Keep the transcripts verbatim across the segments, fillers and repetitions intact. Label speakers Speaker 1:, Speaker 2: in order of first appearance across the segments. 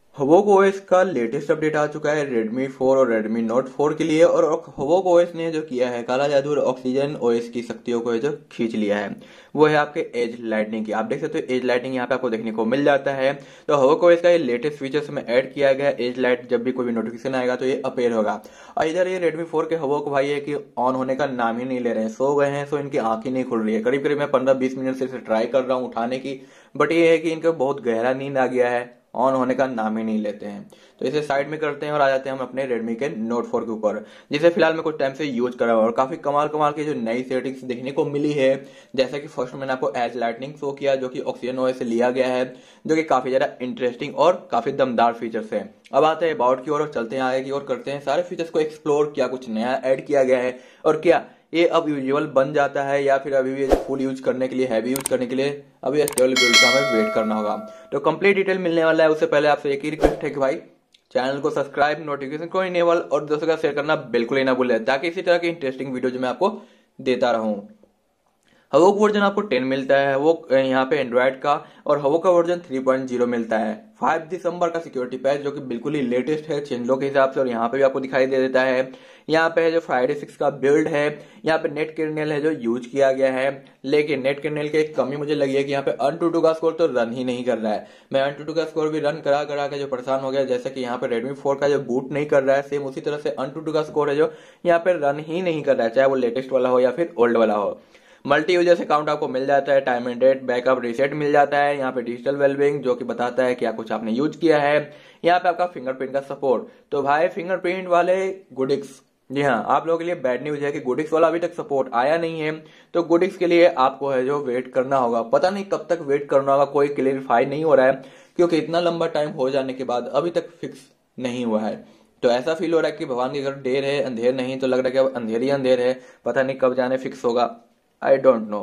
Speaker 1: Havoc O S का latest update आ चुका है Redmi फोर और Redmi Note फोर के लिए। और Havoc O S ने जो किया है काला जादू और ऑक्सीजन O S की शक्तियों को जो खींच लिया है वो है आपके एज लाइटनिंग की। आप देख सकते हो एज लाइटनिंग यहाँ पे आपको देखने को मिल जाता है। तो Havoc O S का ये लेटेस्ट फीचर्स में ऐड किया गया है। एज लाइट जब भी कोई भी नोटिफिकेशन आएगा तो ये अपेयर होगा। और इधर ये Redmi फोर के Havoc भाई है कि ऑन होने का नाम ही नहीं ले रहे हैं, सो गए हैं, सो इनकी आंख ही नहीं खुल रही है। करीब करीब मैं पंद्रह बीस मिनट से इसे ट्राई कर रहा हूँ उठाने की, बट ये है कि इनका बहुत गहरा नींद आ गया है, ऑन होने का नाम ही नहीं लेते हैं। तो इसे साइड में करते हैं और आ जाते हैं हम अपने Redmi के Note फोर के ऊपर, जिसे फिलहाल मैं कुछ टाइम से यूज कर रहा हूँ और काफी कमाल कमाल की जो नई सेटिंग्स देखने को मिली है। जैसा कि फर्स्ट मैंने आपको एज लाइटनिंग शो किया जो कि ऑक्सीजन ओएस से लिया गया है, जो कि काफी ज्यादा इंटरेस्टिंग और काफी दमदार फीचर्स है। अब आते हैं अबाउट की ओर और चलते हैं आगे की ओर, करते हैं सारे फीचर्स को एक्सप्लोर, क्या कुछ नया ऐड किया गया है और क्या ये अब यूजुअल बन जाता है या फिर अभी भी फुल यूज करने के लिए, हैवी यूज करने के लिए अभी स्टेबल बिल्ड का हमें वेट करना होगा। तो कंप्लीट डिटेल मिलने वाला है। उससे पहले आपसे एक ही रिक्वेस्ट है कि भाई चैनल को सब्सक्राइब, नोटिफिकेशन को इनेबल और दोस्तों का शेयर करना बिल्कुल ही ना भूलें, ताकि इसी तरह की इंटरेस्टिंग वीडियो जो मैं आपको देता रहूं। हवोक वर्जन आपको टेन मिलता है, वो यहाँ पे एंड्रॉइड का, और हवोक का वर्जन थ्री पॉइंट ज़ीरो मिलता है। फाइव दिसंबर का सिक्योरिटी पैच जो कि बिल्कुल ही लेटेस्ट है चेंजों के हिसाब से, और यहाँ पे भी आपको दिखाई दे देता है। यहाँ पे है जो फ्राइडे सिक्स का बिल्ड है, यहाँ पे नेट कर्नेल है जो यूज किया गया है। लेकिन नेट कर्नेल की एक कमी मुझे लगी है कि यहाँ पे अनटूटू का स्कोर तो रन ही नहीं कर रहा है। मैं अनटूटू का स्कोर भी रन करा करा के जो परेशान हो गया, जैसे कि यहाँ पे Redmi फोर का जो बूट नहीं कर रहा है, सेम उसी तरह से अनटूटू का स्कोर है जो यहाँ पे रन ही नहीं कर रहा है, चाहे वो लेटेस्ट वाला हो या फिर ओल्ड वाला हो। मल्टी यूजर्स अकाउंट आपको मिल जाता है, time and date backup reset मिल जाता है। यहाँ पे डिजिटल वेलबिंग जो कि बताता है क्या कुछ आपने यूज किया है। यहाँ पे आपका फिंगरप्रिंट का सपोर्ट। तो भाई फिंगरप्रिंट वाले गुडिक्स, जी हाँ, आप लोगों के लिए बैड न्यूज है कि गुडिक्स वाला अभी तक सपोर्ट आया नहीं है। तो गुडिक्स के लिए आपको है जो वेट करना होगा, पता नहीं कब तक वेट करना होगा, कोई क्लेरिफाई नहीं हो रहा है, क्योंकि इतना लंबा टाइम हो जाने के बाद अभी तक फिक्स नहीं हुआ है। तो ऐसा फील हो रहा है कि भगवान के घर देर है अंधेर नहीं, तो लग रहा है कि अब अंधेर ही अंधेर है, पता नहीं कब जाने फिक्स होगा, आई डोंट नो।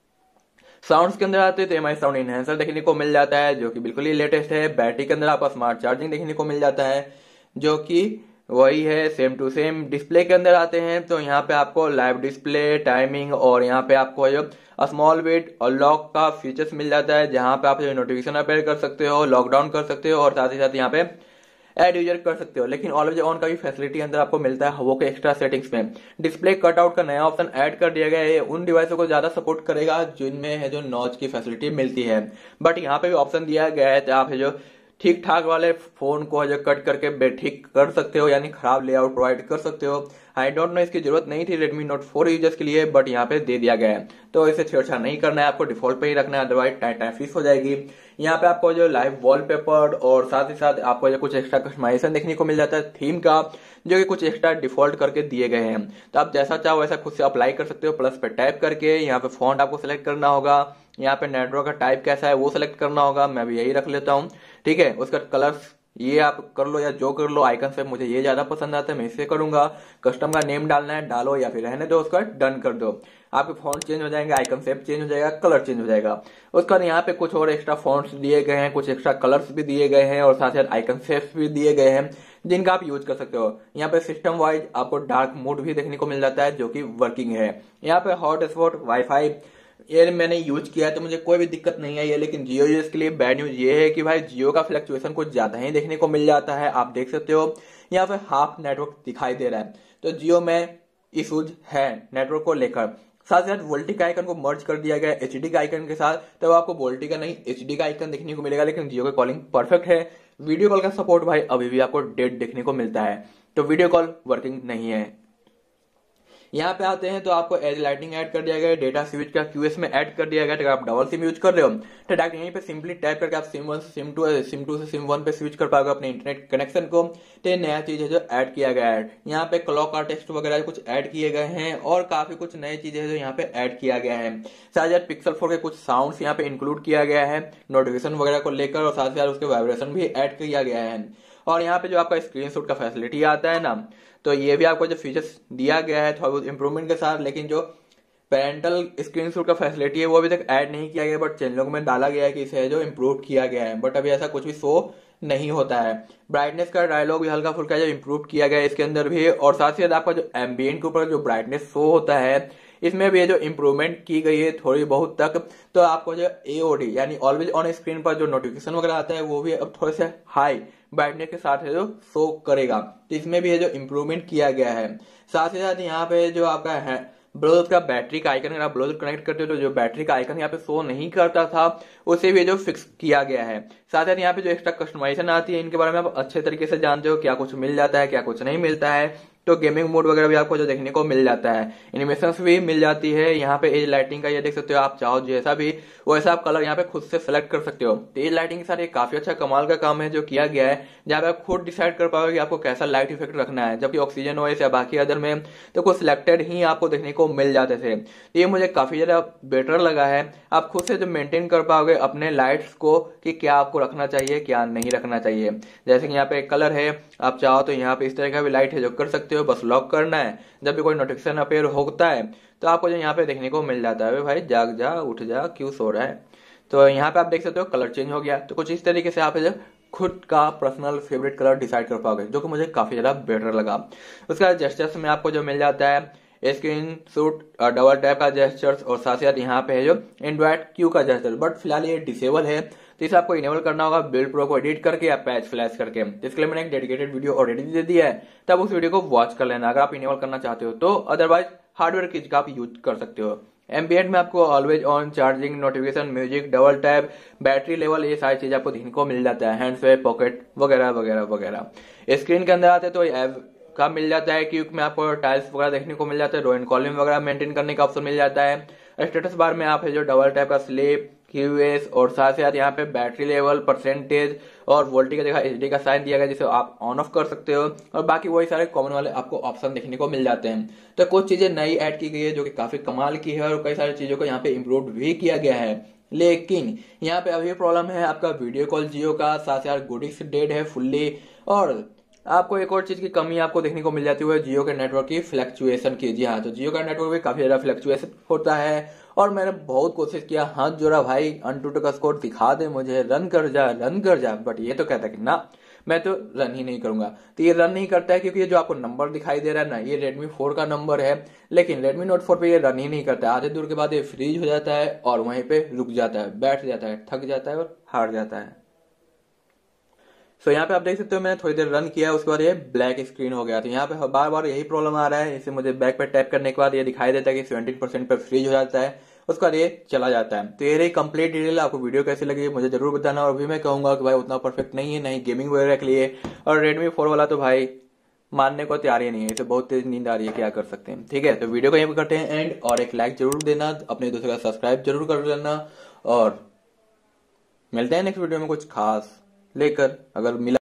Speaker 1: साउंड्स के अंदर आते हैं तो एम आई साउंड इनहेंसर देखने को मिल जाता है जो कि बिल्कुल ही लेटेस्ट है। बैटरी के अंदर आपको स्मार्ट चार्जिंग देखने को मिल जाता है जो कि वही है सेम टू सेम। डिस्प्ले के अंदर आते हैं तो यहाँ पे आपको लाइव डिस्प्ले, टाइमिंग और यहाँ पे आपको जो स्मॉल वेट और लॉक का फीचर्स मिल जाता है, जहाँ पे आप जो नोटिफिकेशन अपेयर कर सकते हो, लॉकडाउन कर सकते हो और साथ ही साथ यहाँ पे एड यूजर कर सकते हो। लेकिन ऑलवेज ऑन का भी फैसिलिटी अंदर आपको मिलता है हवो के एक्स्ट्रा सेटिंग्स में। डिस्प्ले कटआउट का नया ऑप्शन ऐड कर दिया गया है, उन डिवाइसों को ज्यादा सपोर्ट करेगा जिनमें है जो नॉच की फैसिलिटी मिलती है। बट यहाँ पे भी ऑप्शन दिया गया है, तो आप है जो ठीक ठाक वाले फोन को जो कट करके ठीक कर सकते हो, यानी खराब लेआउट प्रोवाइड कर सकते हो। आई डोंट नो, इसकी जरूरत नहीं थी Redmi Note फोर यूजर्स के लिए, बट यहाँ पे दे दिया गया है। तो इसे छेड़छाड़ नहीं करना है, आपको डिफॉल्ट पे ही रखना है, अदरवाइज टाइम टाइम फीस हो जाएगी। यहाँ पे आपको जो लाइव वॉलपेपर और साथ ही साथ आपको जो कुछ एक्स्ट्रा कस्टमाइजेशन देखने को मिल जाता है थीम का, जो कि कुछ एक्स्ट्रा डिफॉल्ट करके दिए गए हैं। तो आप जैसा चाहो वैसा खुद से अप्लाई कर सकते हो। प्लस पे टैप करके यहाँ पे फॉन्ट आपको सिलेक्ट करना होगा, यहाँ पे नेटवर्क का टाइप कैसा है वो सिलेक्ट करना होगा, मैं भी यही रख लेता हूँ, ठीक है। उसका कलर्स ये आप कर लो या जो कर लो, आइकन से मुझे ये ज्यादा पसंद आता है, मैं इसे करूंगा। कस्टम का नेम डालना है डालो या फिर रहने दो, उसका डन कर दो। आपके फॉन्ट चेंज हो जाएंगे, आइकन शेप चेंज हो जाएगा, कलर चेंज हो जाएगा। उसके बाद यहाँ पे कुछ और एक्स्ट्रा फॉन्ट्स दिए गए हैं, कुछ एक्स्ट्रा कलर्स भी दिए गए हैं और साथ साथ आइकन शेप्स भी दिए गए हैं जिनका आप यूज कर सकते हो। यहाँ पे सिस्टम वाइज आपको डार्क मोड भी देखने को मिल जाता है जो कि वर्किंग है। यहाँ पे हॉटस्पॉट, वाईफाई ये मैंने यूज किया है तो मुझे कोई भी दिक्कत नहीं आई है। लेकिन जियो यूजर्स के लिए बैड न्यूज ये है कि भाई जियो का फ्लक्चुएशन कुछ ज्यादा ही देखने को मिल जाता है। आप देख सकते हो यहाँ पे हाफ नेटवर्क दिखाई दे रहा है, तो जियो में इशूज है नेटवर्क को लेकर। साथ ही साथ वोल्टी का आइकन को मर्ज कर दिया गया एचडी का आइकन के साथ, तब तो आपको वोल्टी का नहीं एचडी का आइकन देखने को मिलेगा। लेकिन जियो का कॉलिंग परफेक्ट है। वीडियो कॉल का सपोर्ट भाई अभी भी आपको डेड देखने को मिलता है, तो वीडियो कॉल वर्किंग नहीं है। यहाँ पे आते हैं तो आपको एज लाइटिंग ऐड कर दिया गया है, डेटा स्विच का क्यूएस में ऐड कर दिया गया है। अगर आप डबल सिम यूज कर रहे हो तो डायरेक्ट यहीं पे सिंपली टैप करके आप सिम वन से सिम टू सिम टू से सिम वन पे स्विच कर पाओगे अपने इंटरनेट कनेक्शन को। तो ये नया चीज है जो ऐड किया गया है। यहाँ पे क्लॉक का टेक्स्ट वगैरह कुछ ऐड किए गए हैं और काफी कुछ नई चीजें है जो यहाँ पे ऐड किया गया है। साथ ही पिक्सल फोर के कुछ साउंड्स यहाँ पे इंक्लूड किया गया है नोटिफिकेशन वगैरह को लेकर, और साथ ही साथ उसके वाइब्रेशन भी ऐड किया गया है। और यहाँ पे जो आपका स्क्रीनशॉट का फैसिलिटी आता है ना, तो ये भी आपको जो फीचर्स दिया गया है थोड़ा बहुत इंप्रूवमेंट के साथ। लेकिन जो पेरेंटल स्क्रीनशॉट का फैसिलिटी है वो अभी तक ऐड नहीं किया गया, बट चैनलों में डाला गया है कि इसे जो इम्प्रूव किया गया है, बट अभी ऐसा कुछ भी शो नहीं होता है। ब्राइटनेस का डायलॉग भी हल्का फुल्का जो इम्प्रूव किया गया है इसके अंदर भी, और साथ ही साथ आपका जो एम्बियंट के ऊपर जो ब्राइटनेस शो होता है इसमें भी ये जो इम्प्रूवमेंट की गई है थोड़ी बहुत तक, तो आपको जो एओडी यानी ऑलवेज ऑन स्क्रीन पर जो नोटिफिकेशन वगैरह आता है वो भी अब थोड़े से हाई बैठने के साथ है जो शो करेगा। तो इसमें भी है जो इम्प्रूवमेंट किया गया है। साथ ही साथ यहाँ पे जो आपका है ब्लूटूथ का बैटरी का आइकन, अगर आप ब्लूटूथ कनेक्ट करते हो तो जो बैटरी का आइकन यहाँ पे शो नहीं करता था उसे भी जो फिक्स किया गया है। साथ ही यहाँ पे जो एक्स्ट्रा कस्टमाइजेशन आती है इनके बारे में आप अच्छे तरीके से जानते हो, क्या कुछ मिल जाता है क्या कुछ नहीं मिलता है। तो गेमिंग मोड वगैरह भी आपको जो देखने को मिल जाता है, एनिमेशंस भी मिल जाती है। यहाँ पे एज लाइटिंग का ये देख सकते हो, आप चाहो जैसा भी वैसा आप कलर यहाँ पे खुद से सेलेक्ट कर सकते हो। तो एज लाइटिंग के साथ ये काफी अच्छा कमाल का काम है जो किया गया है, जहाँ पे आप खुद डिसाइड कर पाओगे कि आपको कैसा लाइट इफेक्ट रखना है। जबकि ऑक्सीजन ओएस या बाकी अदर में तो कुछ सिलेक्टेड ही आपको देखने को मिल जाते थे। तो ये मुझे काफी ज्यादा बेटर लगा है। आप खुद से जो मेंटेन कर पाओगे अपने लाइट्स को कि क्या आपको रखना चाहिए क्या नहीं रखना चाहिए। जैसे कि यहाँ पे कलर है, आप चाहो तो यहाँ पे इस तरह का भी लाइट है जो कर सकते हो, बस लॉक करना है। जब भी कोई नोटिफिकेशन अपेयर होता है तो आपको जो यहाँ पे देखने को मिल जाता है भाई जाग जा उठ जा क्यों सो रहा है। तो यहाँ पे आप देख सकते हो कलर चेंज हो गया। तो कुछ इस तरीके से आप जब खुद का पर्सनल फेवरेट कलर डिसाइड कर पाओगे, जो कि मुझे काफी ज्यादा बेटर लगा। उसके बाद जेस्चर्स में आपको जो मिल जाता है स्क्रीन शॉट डबल टैप का जेस्चर्स, और साथ ही साथ यहाँ पे है जो एंड्रॉइड क्यू का जेस्चर, बट फिलहाल ये डिसेबल है तो इसे आपको इनेबल करना होगा बिल्ड प्रो को एडिट करके या पैच फ्लैश करके। इसके लिए मैंने एक डेडिकेटेड वीडियो ऑलरेडी दे दिया है, तब उस वीडियो को वॉच कर लेना अगर आप इनेबल करना चाहते हो तो। अदरवाइज हार्डवेयर किट का आप यूज कर सकते हो। एम्बिएंट में आपको always on, charging, notification, music, double tap, battery level, ये सारी चीज आपको देखने को मिल जाता है। हैंड स्वे, पॉकेट वगैरह वगैरह वगैरह। स्क्रीन के अंदर आते तो ऐप का मिल जाता है, क्यूक में आपको टाइल्स वगैरह देखने को मिल जाता है, रो एंड कॉलम वगैरह मेंटेन करने का ऑप्शन मिल जाता है। स्टेटस बार में आप है जो डबल टैप का स्लीप, क्यूएस, और साथ ही साथ यहाँ पे बैटरी लेवल, परसेंटेज और वोल्टेज का देखा एचडी का साइन दिया गया जिसे आप ऑन ऑफ कर सकते हो। और बाकी वही सारे कॉमन वाले आपको ऑप्शन देखने को मिल जाते हैं। तो कुछ चीजें नई ऐड की गई है जो कि काफी कमाल की है, और कई सारी चीजों को यहाँ पे इम्प्रूव भी किया गया है। लेकिन यहाँ पे अभी प्रॉब्लम है आपका वीडियो कॉल जियो का, साथ ही गोडिक्स डेड है फुल्ली, और आपको एक और चीज की कमी आपको देखने को मिल जाती है जियो के नेटवर्क की फ्लक्चुएशन की। जी हाँ, तो जियो का नेटवर्क भी काफी ज्यादा फ्लक्चुएशन होता है, और मैंने बहुत कोशिश किया, हाथ जोड़ा भाई अनटूटू का स्कोर दिखा दे मुझे, रन कर जा रन कर जा, बट ये तो कहता है कि ना मैं तो रन ही नहीं करूंगा। तो ये रन नहीं करता है क्योंकि ये जो आपको नंबर दिखाई दे रहा है ना, ये रेडमी फोर का नंबर है, लेकिन रेडमी नोट फोर पे ये रन ही नहीं करता है। आधे दूर के बाद ये फ्रीज हो जाता है और वहीं पे रुक जाता है, बैठ जाता है, थक जाता है और हार जाता है। सो so, यहाँ पे आप देख सकते हो मैंने थोड़ी देर रन किया, उसके बाद ये ब्लैक स्क्रीन हो गया। तो यहाँ पे बार बार यही प्रॉब्लम आ रहा है। इसे मुझे बैक पे टैप करने के बाद ये दिखाई देता है कि सेवेंटी परसेंट पे फ्रीज हो जाता है, उसका ये चला जाता है। तो ये रही कंप्लीट डिटेल। आपको वीडियो कैसी लगी मुझे जरूर बताना, और भी मैं कहूंगा कि भाई उतना परफेक्ट नहीं है, नहीं गेमिंग वगैरह के लिए। और रेडमी फोर वाला तो भाई मानने को तैयार ही नहीं है, इसे बहुत तेज नींद आ रही है, क्या कर सकते हैं। ठीक है, तो वीडियो को यहीं पर करते हैं एंड, और एक लाइक जरूर देना, अपने दोस्तों का सब्सक्राइब जरूर कर लेना, और मिलते हैं नेक्स्ट वीडियो में कुछ खास लेकर। अगर मिला